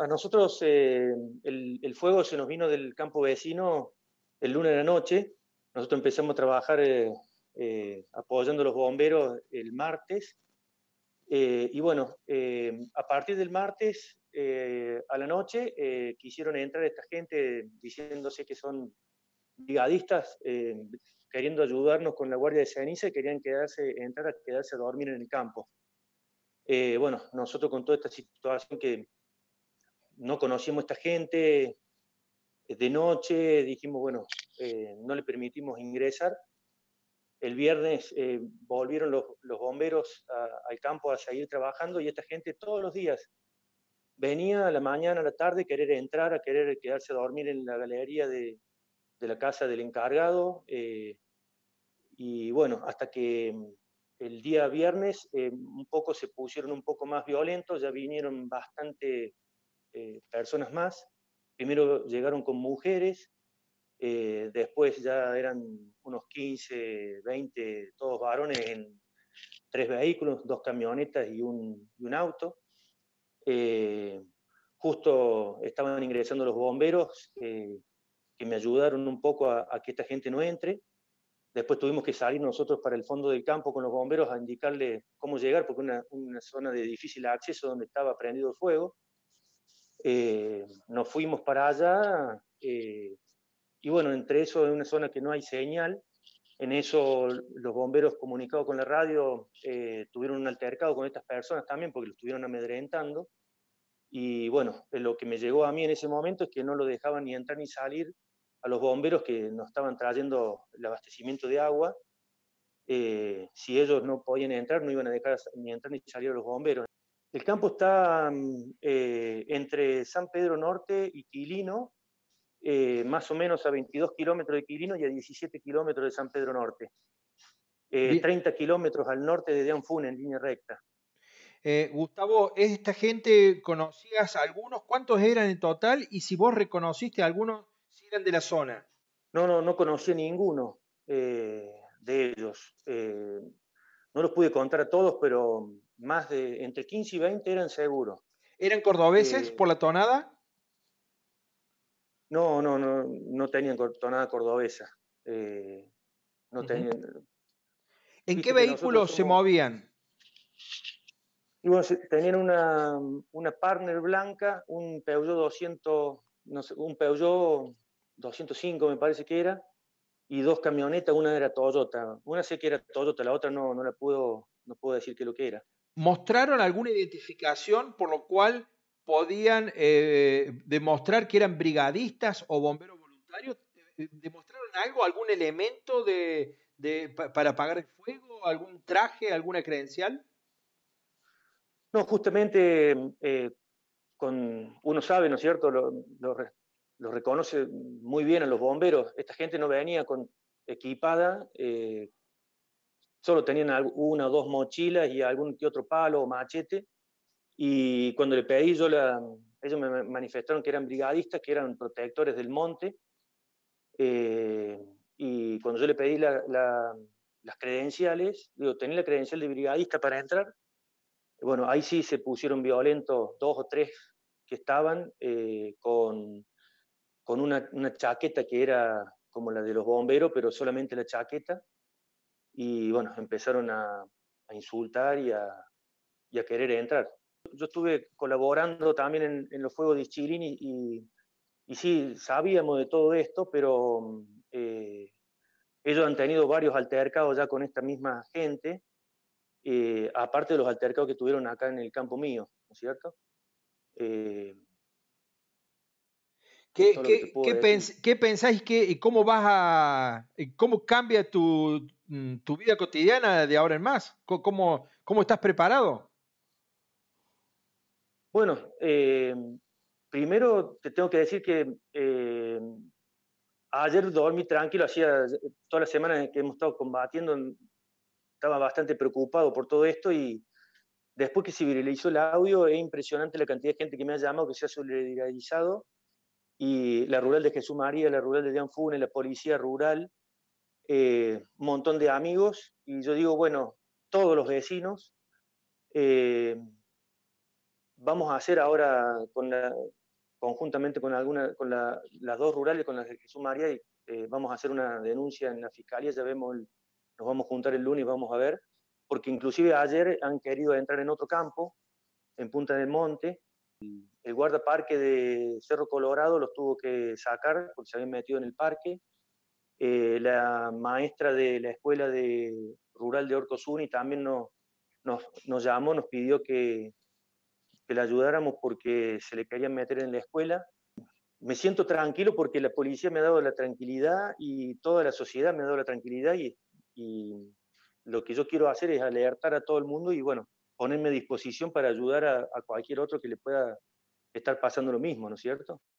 a nosotros el fuego se nos vino del campo vecino el lunes de la noche. Nosotros empezamos a trabajar apoyando a los bomberos el martes. Y bueno, a partir del martes a la noche quisieron entrar esta gente diciéndose que son brigadistas, queriendo ayudarnos con la guardia de ceniza y querían entrar a quedarse a dormir en el campo. Bueno, nosotros con toda esta situación que no conocíamos a esta gente, de noche dijimos, bueno, no le permitimos ingresar. El viernes volvieron los bomberos al campo a seguir trabajando y esta gente todos los días venía a la mañana, a la tarde, querer entrar, a querer quedarse a dormir en la galería de la casa del encargado. Y bueno, hasta que el día viernes un poco se pusieron un poco más violentos, ya vinieron bastante personas más. Primero llegaron con mujeres, después ya eran unos 15, 20, todos varones en 3 vehículos, 2 camionetas y un auto. Justo estaban ingresando los bomberos que me ayudaron un poco a que esta gente no entre. Después tuvimos que salir nosotros para el fondo del campo con los bomberos a indicarle cómo llegar, porque una zona de difícil acceso donde estaba prendido el fuego. Nos fuimos para allá y bueno, entre eso es una zona que no hay señal. En eso los bomberos comunicados con la radio tuvieron un altercado con estas personas también porque los estuvieron amedrentando. Y bueno, lo que me llegó a mí en ese momento es que no lo dejaban ni entrar ni salir a los bomberos que nos estaban trayendo el abastecimiento de agua. Si ellos no podían entrar, no iban a dejar ni entrar ni salir a los bomberos. El campo está entre San Pedro Norte y Quilino, más o menos a 22 kilómetros de Quilino y a 17 kilómetros de San Pedro Norte. Bien. 30 kilómetros al norte de Dianfún en línea recta. Gustavo, ¿esta gente conocías a algunos? ¿Cuántos eran en total? Y si vos reconociste a algunos, si eran de la zona. No conocí a ninguno de ellos. No los pude contar a todos, pero más de entre 15 y 20 eran seguros. ¿Eran cordobeses Eh, por la tonada? no tenían tonada cordobesa. No Ujú. tenían. ¿En qué Viste que nosotros vehículos se somos. movían? Y bueno, tenían una Partner blanca, un Peugeot 200, no sé, un Peugeot 205 me parece que era, y 2 camionetas, una era Toyota. Una sé que era Toyota, la otra no puedo decir qué es lo que era. ¿Mostraron alguna identificación por lo cual podían demostrar que eran brigadistas o bomberos voluntarios? ¿Demostraron algo, algún elemento para apagar el fuego, algún traje, alguna credencial? No, justamente uno sabe, ¿no es cierto? Lo reconoce muy bien a los bomberos. Esta gente no venía equipada, solo tenían una o dos mochilas y algún que otro palo o machete. Y cuando le pedí ellos me manifestaron que eran brigadistas, que eran protectores del monte. Eh, y cuando yo le pedí las credenciales, digo, ¿tenés la credencial de brigadista para entrar? Bueno, ahí sí se pusieron violentos 2 o 3 que estaban con una chaqueta que era como la de los bomberos, pero solamente la chaqueta. Y bueno, empezaron a insultar y a querer entrar. Yo estuve colaborando también en los fuegos de Ischilín y sí, sabíamos de todo esto, pero ellos han tenido varios altercados ya con esta misma gente, aparte de los altercados que tuvieron acá en el campo mío, ¿no es cierto? Eh, es ¿Qué, todo lo que te qué, puedo qué, decir. qué pensáis y cómo cómo cambia tu vida cotidiana de ahora en más? ¿Cómo estás preparado? Bueno, primero te tengo que decir que ayer dormí tranquilo, hacía toda la semana que hemos estado combatiendo, estaba bastante preocupado por todo esto y después que se viralizó el audio, es impresionante la cantidad de gente que me ha llamado, que se ha solidarizado, y la rural de Jesús María, la rural de Dianfune, la policía rural, un montón de amigos, y yo digo, bueno, todos los vecinos, eh, vamos a hacer ahora conjuntamente con, las dos rurales, con las de Jesús María, y vamos a hacer una denuncia en la fiscalía, ya vemos, nos vamos a juntar el lunes y vamos a ver, porque inclusive ayer han querido entrar en otro campo, en Punta del Monte. El guardaparque de Cerro Colorado los tuvo que sacar porque se habían metido en el parque. La maestra de la escuela rural de Orcosuni también nos llamó, nos pidió que la ayudáramos porque se le querían meter en la escuela. Me siento tranquilo porque la policía me ha dado la tranquilidad y toda la sociedad me ha dado la tranquilidad y lo que yo quiero hacer es alertar a todo el mundo y bueno, ponerme a disposición para ayudar a cualquier otro que le pueda estar pasando lo mismo, ¿no es cierto?